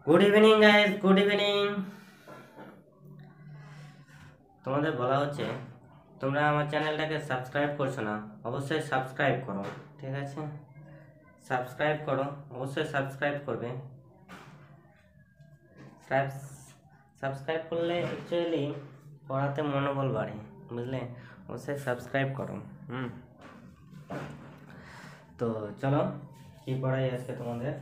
Good evening guys, good evening. তোমাদের বলা হচ্ছে তোমরা আমার চ্যানেলটাকে সাবস্ক্রাইব করছো না, অবশ্যই সাবস্ক্রাইব করো। ঠিক আছে, সাবস্ক্রাইব করো, অবশ্যই সাবস্ক্রাইব করবে। সাবস্ক্রাইব করলে অ্যাকচুয়ালি পড়াতে মনোবল বাড়ে, বুঝলে? অবশ্যই সাবস্ক্রাইব করো। তো চলো, কি পড়াই আজকে তোমাদের?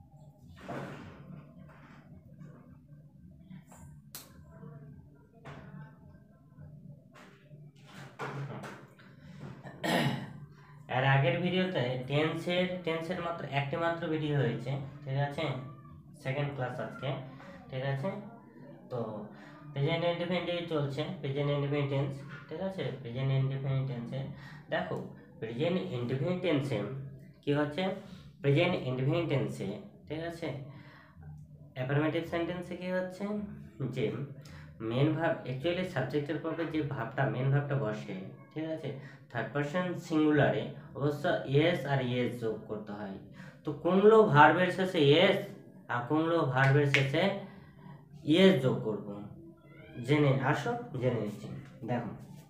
এর আগের ভিডিওতে টেন্সের মাত্র ভিডিও হয়েছে। ঠিক আছে, সেকেন্ড ক্লাস আজকে। ঠিক আছে, তো প্রেজেন্ট ইনডিফিনিট চলছে, প্রেজেন্ট ইনডিফিনিট টেন্স। ঠিক আছে, প্রেজেন্ট ইনডিফিনিট টেন্সে দেখো, প্রেজেন্ট ইনডিফিনিট টেন্সে কি হচ্ছে? প্রেজেন্ট ইনডিফিনিট টেন্সে, ঠিক আছে, অ্যাফার্মেটিভ সেন্টেন্সে কি হচ্ছে যে মেন ভার্ব, অ্যাকচুয়ালি সাবজেক্টের পরে যে ভার্বটা, মেন ভার্বটা বসে, ঠিক আছে, থার্ড পারসন সিঙ্গুলারে অবশ্য ইয়েস আর ইয়েস যোগ করতে হয়। তো কোনগুলো ভার্বের শেষে ইয়েস আর কোনগুলো ভার্বের শেষে ইয়েস যোগ করব, জেনে আসো, জেনে নিচ্ছি। দেখো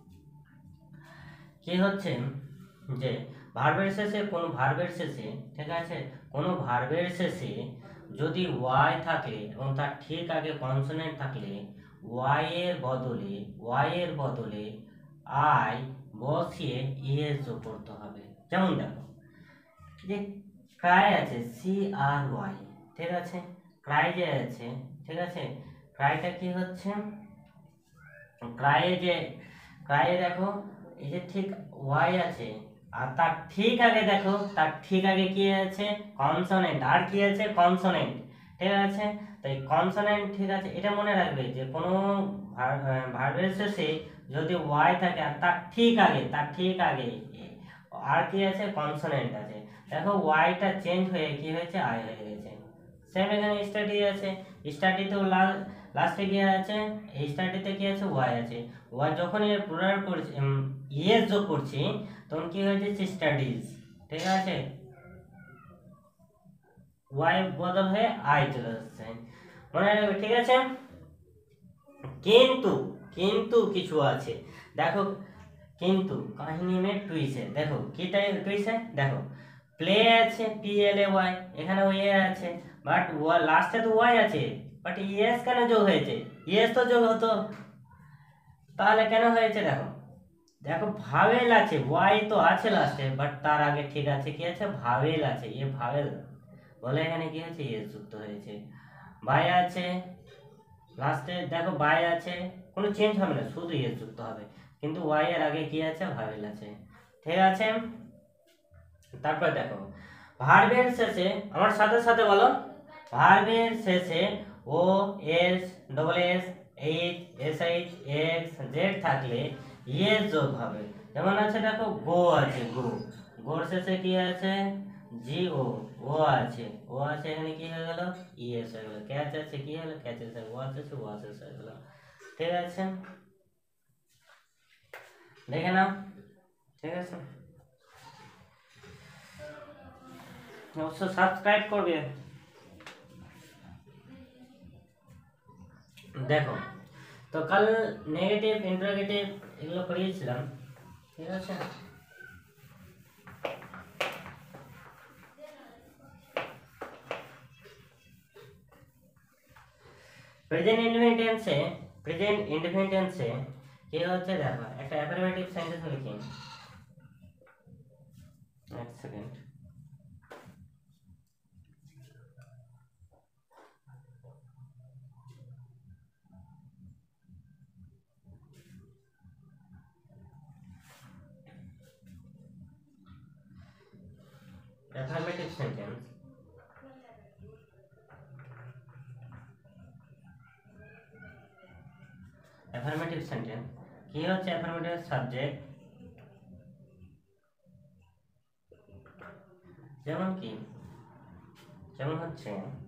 কি হচ্ছে যে ভার্বের শেষে, কোনো ভার্বের শেষে, ঠিক আছে, কোনো ভার্বের শেষে যদি ওয়াই থাকে এবং তার ঠিক আগে কনসোনেন্ট থাকলে ওয়াই এর বদলে আই বসিয়ে ইএস যোগ করতে হবে। যেমন দেখো যে ক্রাই আছে, সি আর ওয়াই, ঠিক আছে, ক্রাই যে আছে, ঠিক আছে, ক্রাইটা কি হচ্ছে, ক্রাইয়ে দেখো এই যে ঠিক ওয়াই আছে, আর তার ঠিক আগে দেখো, তার ঠিক আগে কি আছে? কনসোনেন্ট। আর কি আছে? কনসোনেন্ট। ঠিক আছে, তো এই কনসোনেন্ট, ঠিক আছে, এটা মনে রাখবে যে কোনো ভার্বের শেষে যদি ওয়াই থাকে আর তার ঠিক আগে আর কি আছে? কনসোনেন্ট আছে। দেখো ওয়াইটা চেঞ্জ হয়ে কি হয়েছে? আই হয়ে গেছে। সেম এখানে স্টাডি আছে, স্টাডিতেও লাস্টে কি আছে? এই স্টাডিতে কি আছে? ওয়াই আছে। ওয়াই যখন এর প্লুরাল করছি, ইএস যোগ করছি, তখন কি হয়ে যাচ্ছে? স্টাডিজ। ঠিক আছে, ওয়াই বদল হয়ে আই চলে আসছে, মনে রাখবে। ঠিক আছে, কিন্তু কিন্তু কিছু আছে, দেখো, কিন্তু কাহিনী মে টুইস্ট है। দেখো কি টাইপ টুইস্ট है? দেখো প্লে আছে, পি এল এ ওয়াই, এখানে ওই এ আছে, বাট লাস্টে তো ওয়াই আছে, বাট ইএস কেন যোগ হয়েছে? ইএস তো যোগ হতো, তাহলে কেন হয়েছে? দেখো, দেখো ভাওয়েল আছে, ওয়াই তো আছে লাস্টে, বাট তার আগে ঠিক আছে কি আছে? ভাওয়েল আছে, এ ভাওয়েল বলে এখানে কি হয়েছে? ইএস যুক্ত হয়েছে। বাই আছে লাস্টে, দেখো বাই আছে, কোনো চেঞ্জ হবে না, শুধু ইএস যুক্ত হবে, কিন্তু ওয়াই এর আগে কি আছে? ভাওয়েল আছে। ঠিক আছে, তারপর দেখো ভার্বের শেষে, আমার সাথে সাথে বলো, ভার্বের শেষে O S, double S, H, S H, X, Z থাকলে ইএস যোগ হবে। যেমন আছে দেখো গো আছে, গোর শেষে কি আছে? জি ও আছে, এখানে কি হয়ে গেল? ইএস হয়ে গেল। ক্যাচ আছে, কি হলো? ক্যাচ আছে, ও আছে, হয়ে গেল। ঠিক আছে, দেখে নাও। ঠিক আছে, অবশ্যই সাবস্ক্রাইব করবে। দেখো, তো কাল নেগেটিভ ইন্টারোগেটিভ এগুলো করিয়েছিলাম। ঠিক আছে, প্রেজেন্ট ইনডিফিনিট টেন্সে, কি হচ্ছে? দেখো একটা অ্যাফার্মেটিভ সেন্টেন্স লিখি, এক সেকেন্ড। অ্যাফার্মেটিভ সেন্টেন্স, কি হচ্ছে? অ্যাফার্মেটিভ সাবজেক্ট, যেমন কি, যেমন হচ্ছে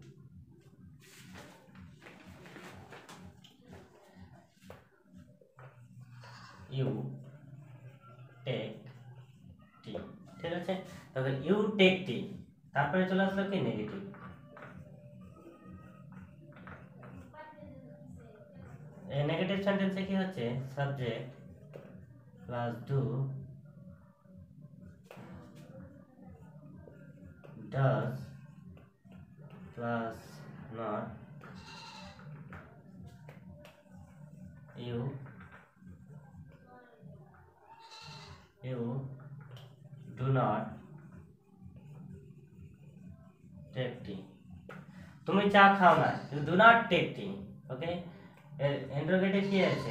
ইউ টেক টি। ঠিক আছে, তবে ইউ টেক টি, তারপরে চলে আসলো কি? নেগেটিভ। এই নেগেটিভ সেন্টেন্সে কি হচ্ছে subject plus do does plus not you do not take tea তুমি চা খাও না you do not take tea ওকে এর ইন্টারোগেটিভ কি আছে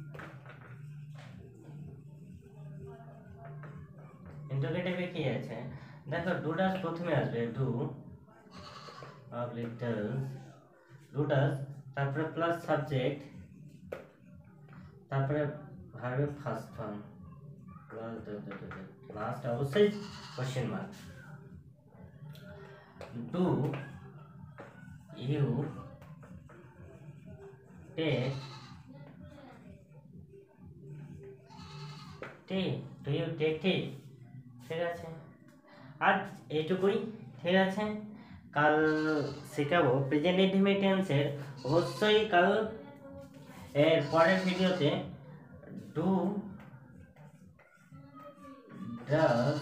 ইন্টারোগেটিভে কি আছে দেখো ডু ডাজ প্রথমে আসবে do oblique does do does তারপরে প্লাস সাবজেক্ট তারপরে ভার্বের ফার্স্ট ফর্ম প্লাস লাস্ট অবশ্যই question mark do you take tea do you take tea ঠিক আছে আজ এইটুকুই ঠিক আছে কাল শেখাবো প্রেজেন্ট ইনডিফিনিট টেন্সের অবশ্যই কাল এর পরের ভিডিওতে ডু ডাজ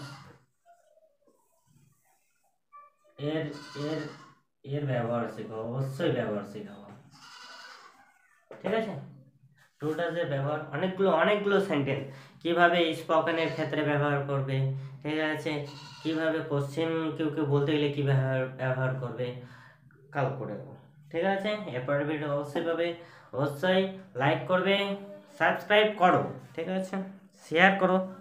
এর এর এর ব্যবহার শেখাবো অবশ্যই ব্যবহার শেখাবো ঠিক আছে ডু ডাজ এর ব্যবহার অনেকগুলো সেন্টেন্স কিভাবে স্পোকেনের ক্ষেত্রে ব্যবহার করবে ঠিক আছে কিভাবে কোশ্চেন কেউ বলতে গেলে কি ব্যবহার করবে কাল করে দেবো ঠিক আছে এরপরের ভিডিও অবশ্যই পাবে অবশ্যই লাইক করবে সাবস্ক্রাইব করো ঠিক আছে শেয়ার করো